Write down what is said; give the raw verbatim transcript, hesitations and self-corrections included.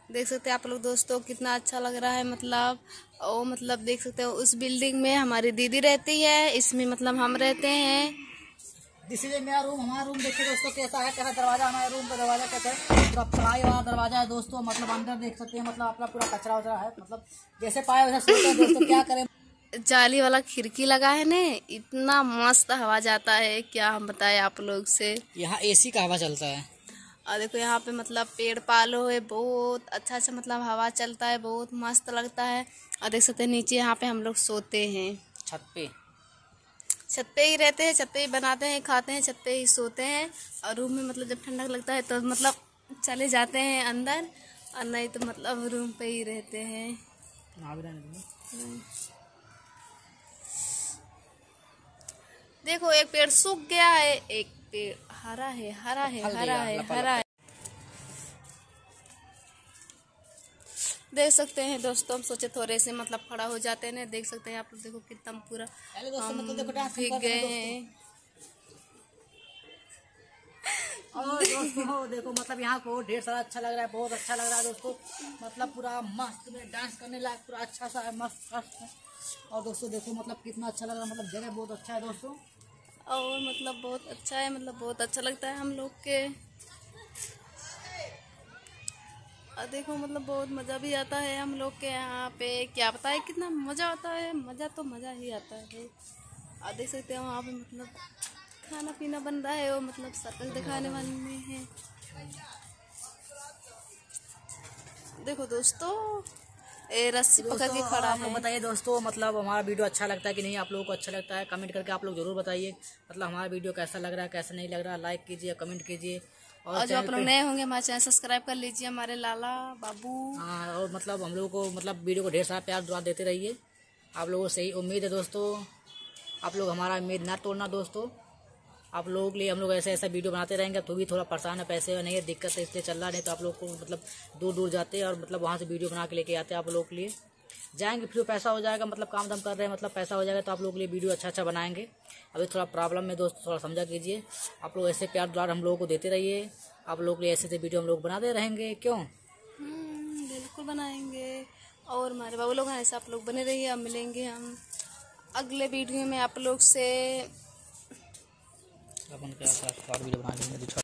देख सकते हैं आप लोग दोस्तों कितना अच्छा लग रहा है। मतलब ओ मतलब देख सकते हो उस बिल्डिंग में हमारी दीदी रहती है, इसमें मतलब हम रहते हैं। दिस इज मेरा रूम। हमारा रूम देखिए दोस्तों कैसा है, कैसा दरवाजा, हमारे रूम का दरवाजा कैसा है, पूरा पढ़ाई वाला दरवाजा है दोस्तों। मतलब अंदर देख सकते हैं, मतलब अपना पूरा कचरा वचरा है, मतलब जैसे पाए वैसे सोते हैं दोस्तों, क्या करें। जाली वाला खिड़की लगा है ने, इतना मस्त हवा जाता है, क्या हम बताएं आप लोग से। यहाँ एसी का हवा चलता है। और देखो यहाँ पे मतलब पेड़ पालो है, बहुत अच्छा अच्छा मतलब हवा चलता है, बहुत मस्त लगता है। और देख सकते हैं नीचे यहाँ पे हम लोग सोते हैं, छत पे छत पे ही रहते हैं, छत पे ही बनाते हैं, खाते हैं, छत पे ही सोते हैं। और रूम में मतलब जब ठंडक लगता है तो मतलब चले जाते हैं अंदर, और नहीं तो मतलब रूम पे ही रहते हैं। देखो एक पेड़ सूख गया है, एक पेड़ हरा है, हरा है, हरा है, हरा है। देख सकते हैं दोस्तों, हम सोचे थोड़े से मतलब खड़ा हो जाते हैं। देख सकते हैं आप लोग, देखो कितना पूरा भीग गए हैं। और दोस्तों देखो मतलब यहाँ को ढेर सारा अच्छा लग रहा है, बहुत अच्छा लग रहा है दोस्तों। मतलब पूरा मस्त में डांस करने लायक पूरा अच्छा सा है, मस्त मस्त है। और दोस्तों देखो मतलब कितना अच्छा लग रहा है, मतलब जगह बहुत अच्छा है दोस्तों। और मतलब बहुत अच्छा है, मतलब बहुत अच्छा लगता है हम लोग के। और देखो मतलब बहुत मज़ा भी आता है हम लोग के यहाँ पे, क्या बताए कितना मज़ा आता है, मज़ा तो मज़ा ही आता है। और देख सकते हैं वहाँ पे मतलब खाना पीना बन रहा है, वो मतलब सर्कस दिखाने वाले हैं। देखो दोस्तों ए रस्सी पकड़ के खड़ा है। बताइए दोस्तों मतलब हमारा वीडियो अच्छा लगता है कि नहीं, आप लोगों को अच्छा लगता है कमेंट करके आप लोग जरूर बताइए। मतलब हमारा वीडियो कैसा लग रहा है, कैसा नहीं लग रहा है, लाइक कीजिए, कमेंट कीजिए। और, और जो आप लोग नए होंगे हमारे चैनल सब्सक्राइब कर लीजिए, हमारे लाला बाबू। हाँ, और मतलब हम लोगों को मतलब वीडियो को ढेर सारा प्यार दुआ देते रहिए। आप लोगों से ही उम्मीद है दोस्तों, आप लोग हमारा उम्मीद ना तोड़ना दोस्तों। आप लोगों के लिए हम लोग ऐसे ऐसा वीडियो बनाते रहेंगे। तो भी थोड़ा परेशान है, पैसे नहीं है, दिक्कत है, इसलिए चल रहा नहीं। तो आप लोग को मतलब दूर दूर जाते हैं और मतलब वहाँ से वीडियो बना के लेके आते हैं आप लोगों के लिए। जाएंगे फिर पैसा हो जाएगा, मतलब काम धाम कर रहे हैं, मतलब पैसा हो जाएगा तो आप लोगों के लिए वीडियो अच्छा अच्छा बनाएंगे। अभी थोड़ा प्रॉब्लम में दोस्त, थोड़ा समझा कीजिए। आप लोग ऐसे प्यार दुलार हम लोगों को देते रहिए। आप लोगों के लिए ऐसे ऐसे वीडियो हम लोग बनाते रहेंगे, क्यों? बिल्कुल बनाएंगे। और हमारे बाबू लोग हैं ऐसे आप लोग बने रहिए। अब मिलेंगे हम अगले वीडियो में आप लोग से। अपन क्या वीडियो बना लेंगे।